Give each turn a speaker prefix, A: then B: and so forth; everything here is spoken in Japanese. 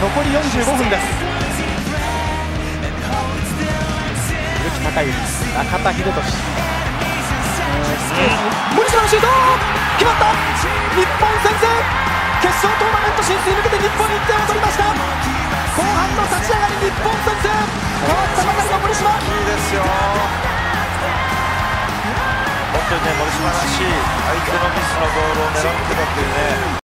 A: 残り45分です。古木孝之、中田英寿、森島のシュート決まった。日本先制。決勝トーナメント進出に向けて日本に1点を取りました。後半の立ち上がり、日本先制。変わったばかりの森島。
B: いいですよ。本当にね、森島らしい相手のミスのボールを狙ってたっていうね。